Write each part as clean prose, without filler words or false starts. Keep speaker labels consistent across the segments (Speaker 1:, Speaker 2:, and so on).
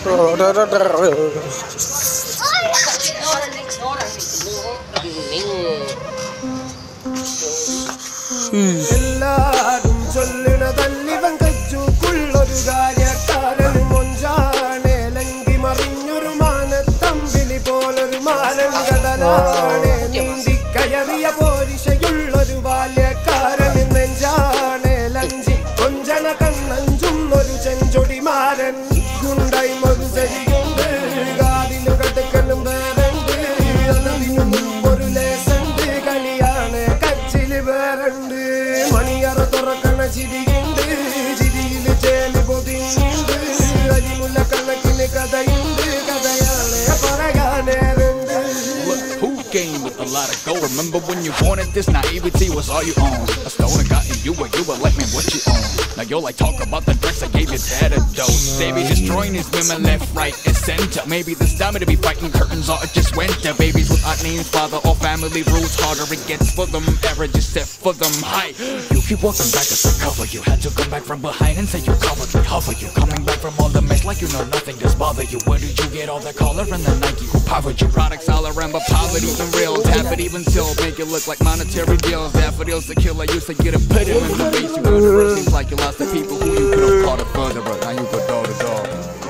Speaker 1: എല്ലാരും ചൊല്ലിടതല്ലിവൻ കച്ചുക്കുള്ളൊരു കാര്യക്കാരൻ മൊഞ്ചാണ് ലങ്കി മറിഞ്ഞൊരു മാനത്തമ്പിളി പോലൊരു മാരൻ കടലാണ് നീന്തിക്കയറിയ പോരിശയുള്ളൊരു ബാല്യക്കാരൻ നെഞ്ചാണ് ലഞ്ചി കൊഞ്ചന കണ്ണഞ്ചും ഒരു ചെഞ്ചൊടിമാരൻ ഗുണ്ടായി മൊരുചരിയുണ്ട് കാതിലു കടുക്കലും വേറുണ്ട് അതിനും ഒരു ലേസുണ്ട് കളിയാണ് കച്ചില് വേറുണ്ട് മണിയറ തുറക്കണ ചിരിയുണ്ട് ചിരിയില് ചേല് പൊതിയുണ്ട് അരിമുല്ല കണക്കിന് കഥയുണ്ട് കഥയാണ് പറയാനേറുണ്ട്.
Speaker 2: Who came with a lot of gold? Remember when you wanted this naivety was all you own? A stone got in you or you would let me what you own. Now you're like talk about the drugs I gave you that a dose. They be destroying these women left, right, and center. Maybe this time to be fighting curtains or it just winter. Babies without names, father or family roots. Harder it gets for them, average is set for them high. You keep walking back as I cover you. Had to come back from behind and say you covered me, hover you. Coming back from all the mess like you know nothing does bother you. Where did you get all the collar and the Nike? Who powered you? Products all around, but poverty's been real. Tap it even till make it look like monetary deals. Daffodils the killer used to get a put him in the face. You heard it seems like you lost the people who you could have caught it further, but now you go door to door.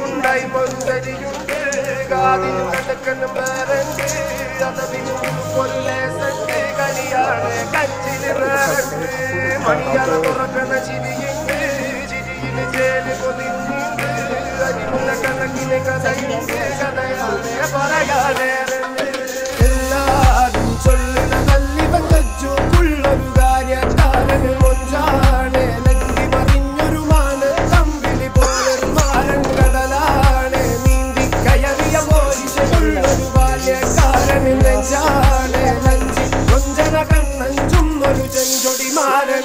Speaker 1: എല്ലാരും ചൊല്ലിടതല്ലിവൻ കച്ചുക്കുള്ളൊരു കാര്യക്കാരൻ മൊഞ്ചാണ് ലങ്കി മറിഞ്ഞൊരു മാനത്തമ്പിളി പോലൊരു മാരൻ കടലാണ് നീന്തിക്കയറിയ പോരിശയുള്ളൊരു ബാല്യക്കാരൻ നെഞ്ചാണ് ലഞ്ചി കൊഞ്ചന കണ്ണഞ്ചും ഒരു ചെഞ്ചൊടിമാരൻ.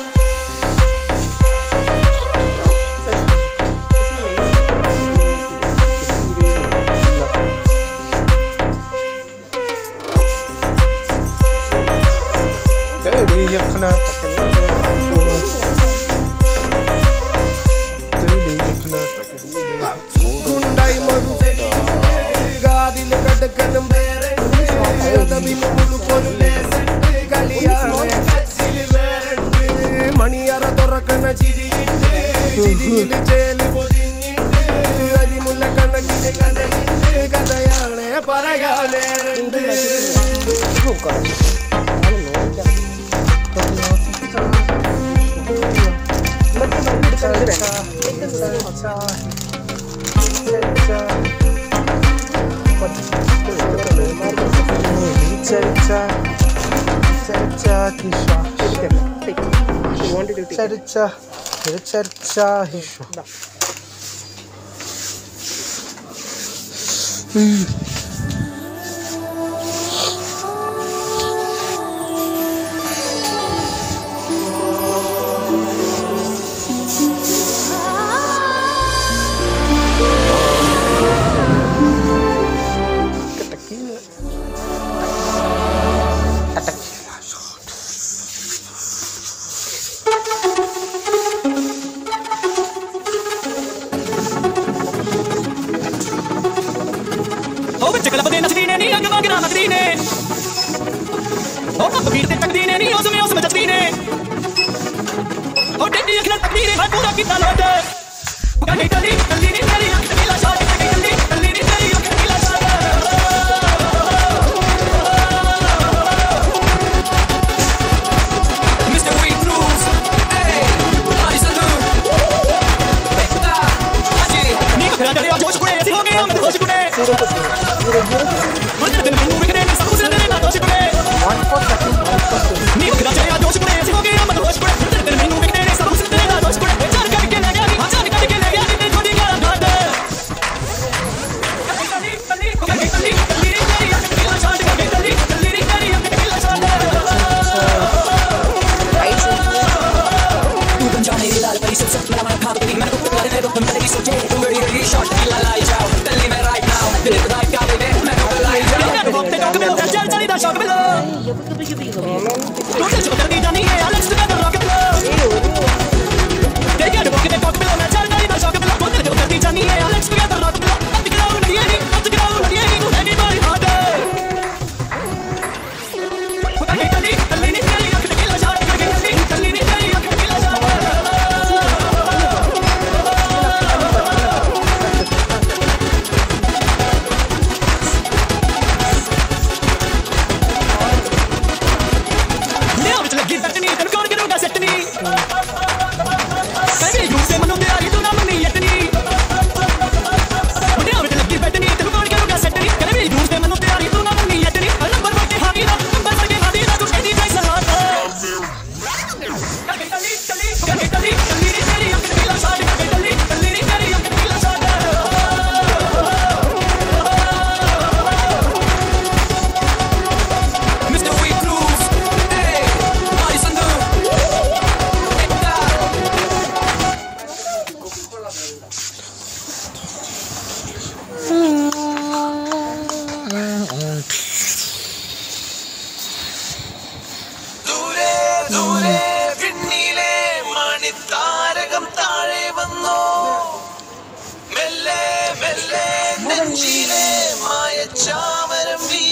Speaker 1: ഗുണ്ടായി മൊരുചരിയുണ്ട് കാതില് കടുക്കലും വേറുണ്ട് അതിനും ഒരു ലേസുണ്ട് കളിയാണ് കച്ചില് വേറുണ്ട് മണിയറ തുറക്കണ ചിരിയുണ്ട് ചിരിയില് ചേല് പൊതിഞ്ഞിണ്ട് അരിമുല്ല കണക്കിന് കഥയുണ്ട് കഥയാണ് പറയാനേറുണ്ട്.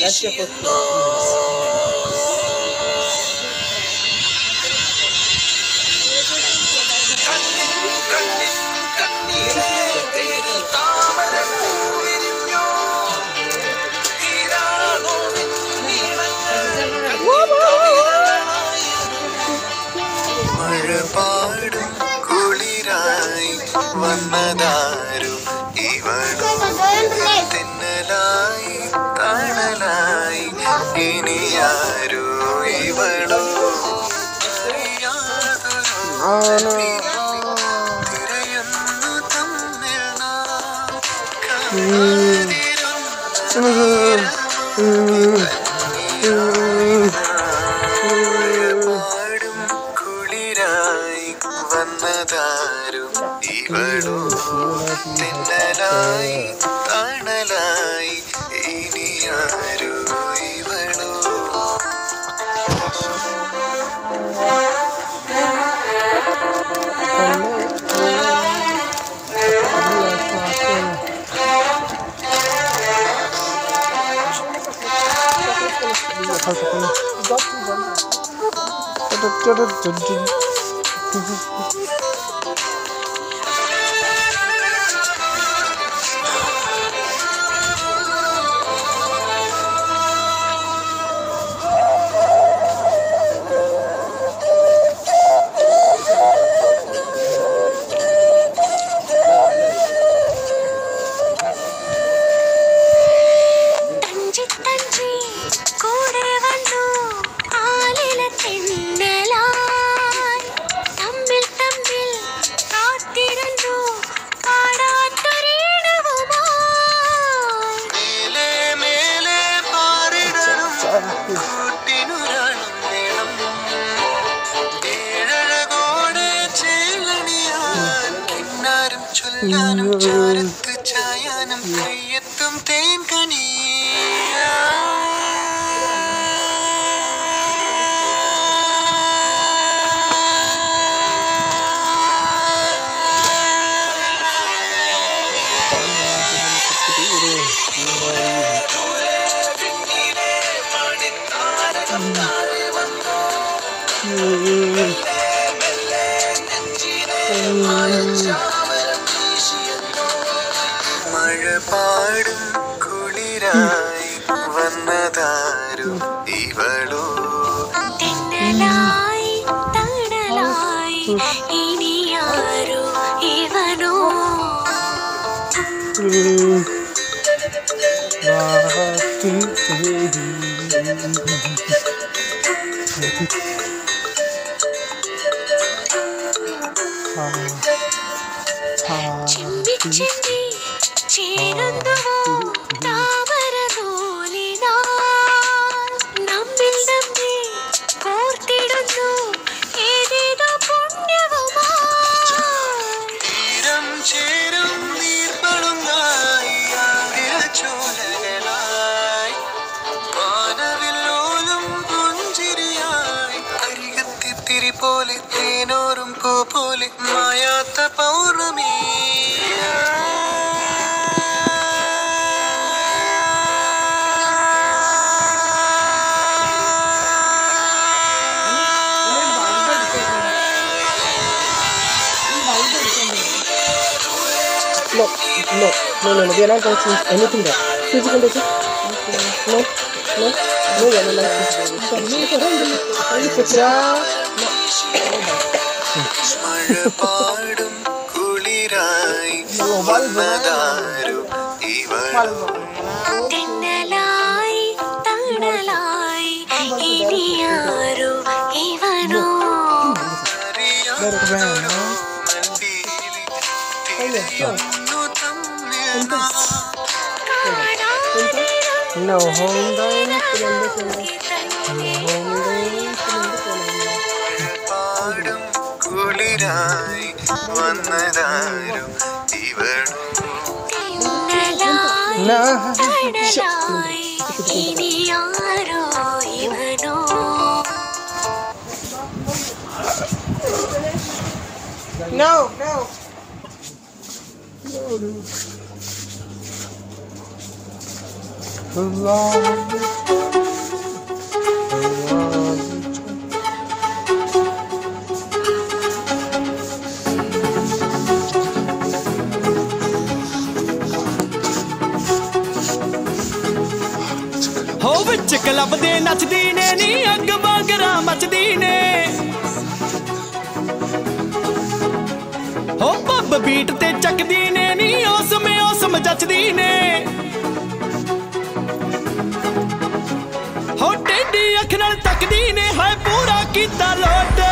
Speaker 3: മഴപാടും കുളിരായി വന്നതാരു ഇവളോ തെന്നലായി തണലായി ഇനിയാരോ ഇവളോ തിരയുന്നു തമ്മിൽ നാം പാടും കുളിരായി വന്നതാരു ഇവളോ തെന്നലായി തണലായി ഇനിയാരോ ഇവളോ ചൊല്ലാനും ചാരത്ത് ചായാനും കയ്യെത്തും തേൻ കണി മഴപാടും കുളിരായി വന്നതാരു ഇവളോ
Speaker 4: തെന്നലായി തണലായി ഇനിയാരോ ഇവനോ ചിമ്മി ചിമ്മി ചേരുന്നുവോ താമരനൂലിനാൽ നമ്മിൽ നമ്മെ കോർത്തിടുന്നു ഏതേതോ പുണ്യവുമായി
Speaker 3: തീരം ചേരും നീർപ്പളുങ്ങായി ചോലകളായി വാനവില്ലോലും പുഞ്ചിരിയായി അരികത്തിത്തിരി പോലെ തേനോറും പൂ പോലെ മായാത്ത പൗർണമി
Speaker 1: No, we are not touching anything there. Physical touching? No, we are not
Speaker 3: മഴപാടും കുളിരായി വന്നതാരു ഇവളോ
Speaker 4: തെന്നലായി തണലായി ഇനിയാരോ ഇവനോ
Speaker 1: No, home down.
Speaker 3: പാടും കുളിരായി വന്നതാരു ഇവളോ
Speaker 4: തണലായി ഇനിയാരോ ഇവനോ
Speaker 1: No. No.
Speaker 5: हो विच क्लब दे नचदी ने नी अग वांगरा मचदी ने हो पब बीट ते चकदी ने नी ओसम जचदी ने हो टेढ़ी अख नाल तकदी ने हाय पूरा कीता लोट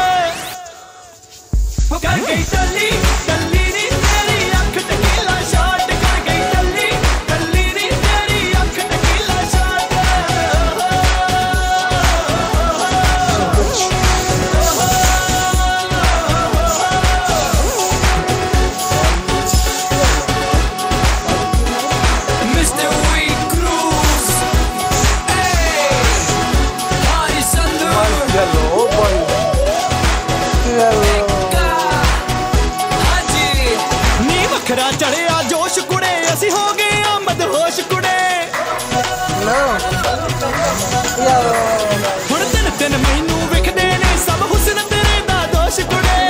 Speaker 5: हो कर गई टल्ली टल्ली नी तेरी अख टकीला शॉट कर गई टल्ली टल्ली नी तेरी अख tequila shot Mr. We Cruise hey Hari Sandhu खरा चढ़िया जोश कुड़े असी हो गए आमद होश कुड़े हुण दिन दिन मैनू विखदे ने सब हुस्न तेरे दा दोष कुड़े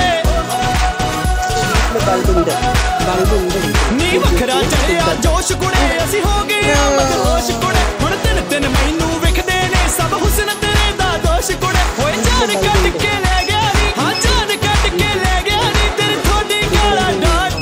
Speaker 5: नी वखरा चढ़िया जोश कुड़े असी हो गए आमद होश कुड़े हुण दिन दिन मैनू विखदे ने सब हुस्न तेरे दा दोष कुड़े होए जान कट के ले गया नी हां जान कट के ले गया नी तेरी थोड़ी गाला डाट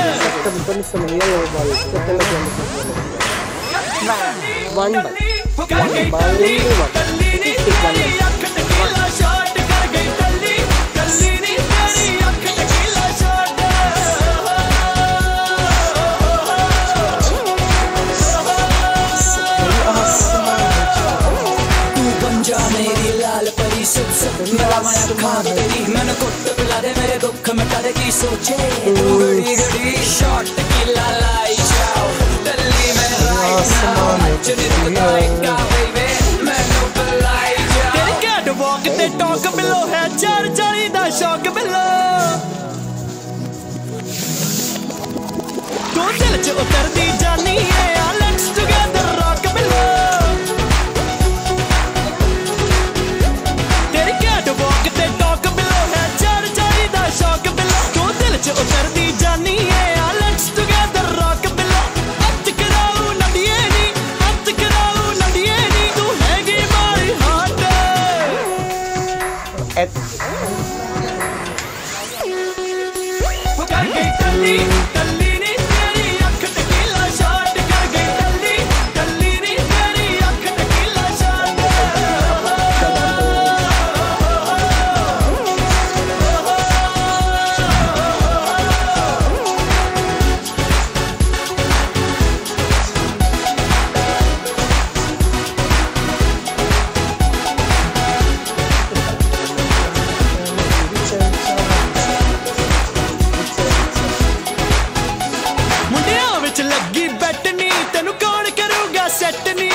Speaker 5: मेरा माया खाब तेरी मैंने कुट पिला दे मेरे दुख मिटा दे की सोचे तू घड़ी घड़ी शॉट किला लाई जाओ दिल्ली में राइट नाउ चुनी दिखाएगा बेबी मैनू बुलाई जाओ तेरे कैट वॉक ते टॉक बिलो है चार चारी दा शौक बिलो तू दिल च उतरदी जानी है लेट्स टुगेदर रॉक बिलो उतरदी जानी है लेट्स टुगेदर रॉक बिलो हथ कराऊ नडिए नी तू हैगी मारी हार्ट कर गई टल्ली टल्ली नी तेरी अख टकीला शॉट कर गई टल्ली टल्ली नी तेरी अख टकीला शॉट लगी बैठनी तेनू कौन करूगा सेट नी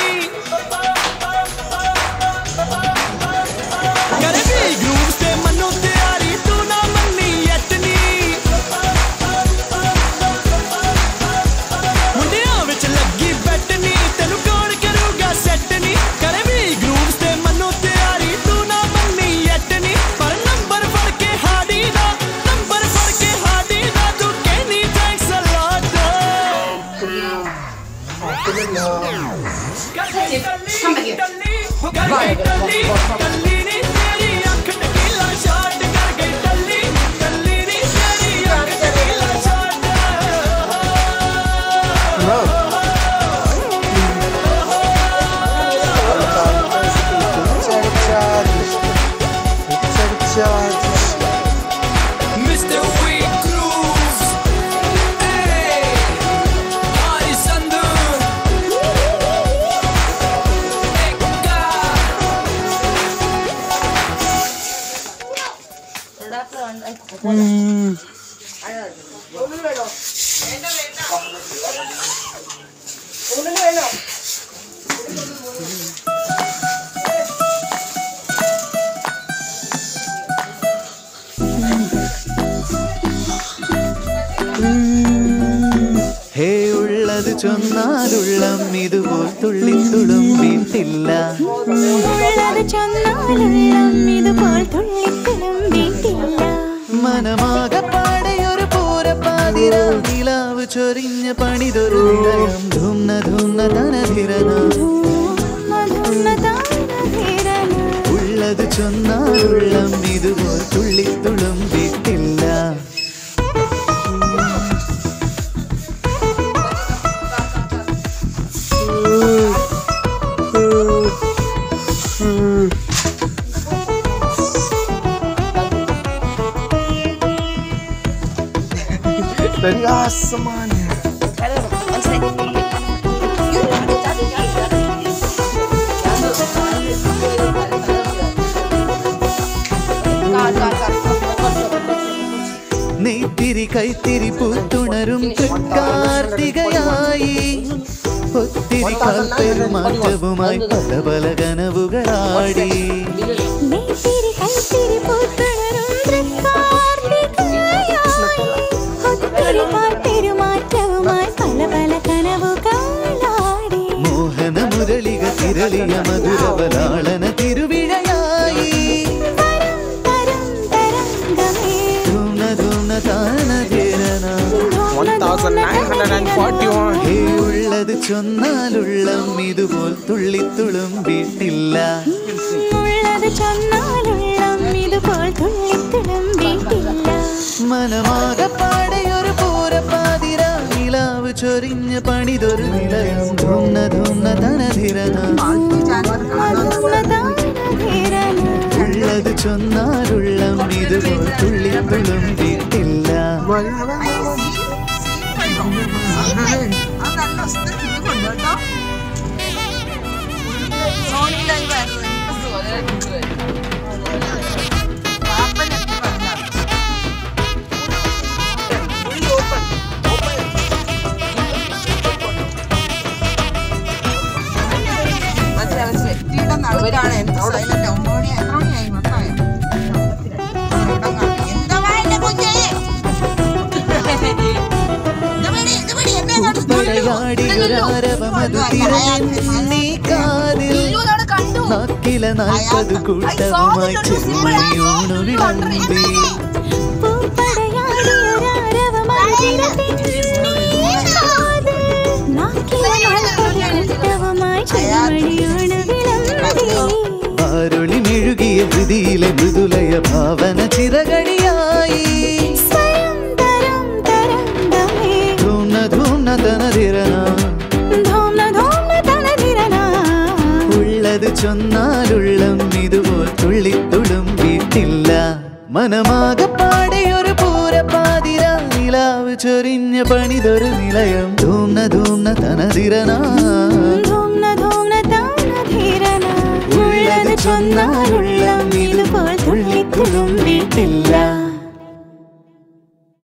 Speaker 5: करे भी ग्रूव से मनो तैयारी तू ना मन्नी यटनी मुंडिया विच लगी बैठनी तेनू कौन करूगा सेट नी करे भी ग्रूव से मनो तैयारी तू ना मन्नी यटनी पर नंबर फड़ के हाडी दा तू कहनी thanks a lot
Speaker 6: Come back
Speaker 5: Mr. We Cruise hey Hari Sandhu
Speaker 3: hey ഉള്ളത് ചൊന്നാലുള്ളം ഇതുപോൽ തുള്ളിത്തുളും വീട്ടില്ല മനമാകപ്പാടെ ഒരു പൂരപ്പാതിര നിലാവ് ചൊരിഞ്ഞ പണിതൊരു നിലയം ധുന്ന ധുന്ന തനധിരന ചൊന്നാലുള്ളം ഇതുപോൽ തുള്ളിത്തുളുമ്പിട്ടില്ല.
Speaker 1: Dari asamannya.
Speaker 3: നെയ്ത്തിരി കൈത്തിരി പൂത്തുണരും കാർത്തികയായി ഒത്തിരി കാൽപ്പെരുമാറ്റവുമായി പല പല കനവുകളാടി. മോഹന മുരളിക തിരളിയ മധുരവലാളന തിരുവിഴയായി. ഉള്ളത് ചൊന്നാലുള്ളം ഇതുപോൽ തുള്ളിത്തുളുമ്പിട്ടില്ല. മനമാകപ്പാടെയൊരു പൂരപ്പാതിര നിലാവ് ചൊരിഞ്ഞ് പണിതൊരു നിലയം. ധൂന്ന ധൂന്ന തനധിരന ഉള്ളത് ചൊന്നാലുള്ളം ഇതുപോൽ തുള്ളിത്തുളുമ്പിട്ടില്ല. നാക്കില 40 കൂട്ടവുമായി ചെറുമണിയോണു വിളമ്പി. ആരുളി മെഴുകിയ ഹൃതിയിലെ മൃദുലയ ഭാവന ചിറകടിയായി. ധൂന്ന ധൂന്ന തനധിരന ഉള്ളത് ചൊന്നാലുള്ളം ഇതുപോൽ തുള്ളിത്തുളുമ്പിട്ടില്ല. മനമാകപ്പാടെയൊരു പൂരപ്പാതിര നിലാവ് ചൊരിഞ്ഞ പണിതൊരു നിലയം. ധൂന്ന ധൂന്ന തനധിരന ഉള്ളത് ചൊന്നാലുള്ളം ഇതുപോൽ തുള്ളിത്തുളുമ്പിട്ടില്ല.